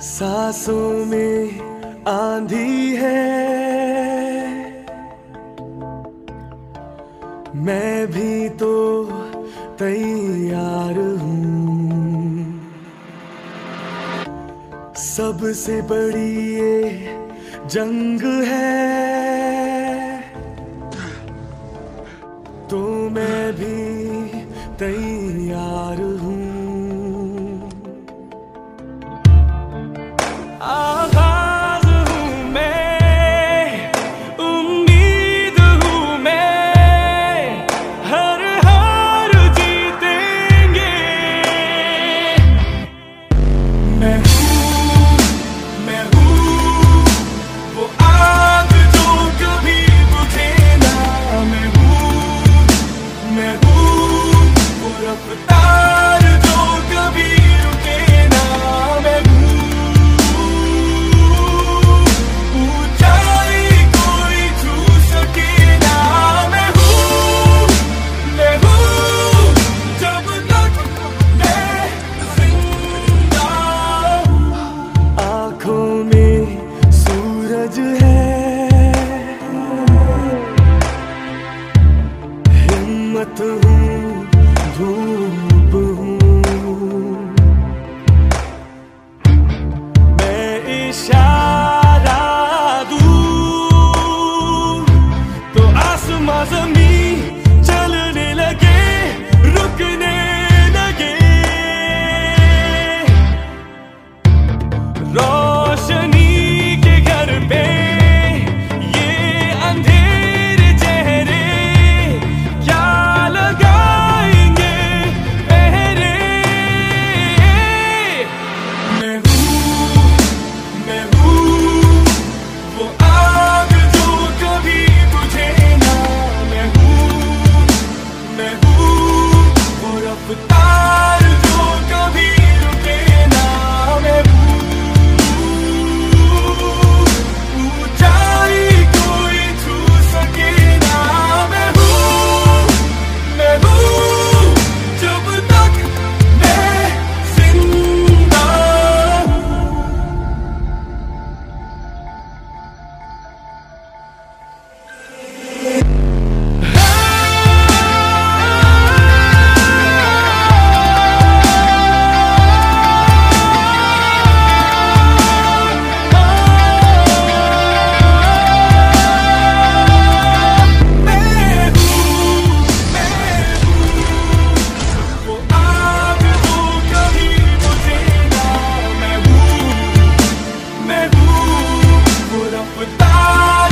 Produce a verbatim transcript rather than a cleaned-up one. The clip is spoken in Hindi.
सांसों में आंधी है, मैं भी तो तैयार हूँ। सबसे बड़ी ये जंग है, तो मैं भी तैयार हूँ। आगाज हूँ मैं, उम्मीद हूँ मैं, हर हार जीतेंगे। मैं हूँ, मैं हूँ वो आग जो कभी बुझे ना। मैं हूँ, मैं हूँ वो रफ्तार जो कभी रुके ना। मैं हूँ, धूप हूँ, मैं इशारा दूँ तो आसमां ज़मीन चलने लगे, रुकने लगे। रोशनी के घर पे ये अंधेरे चेहरे रफ्तार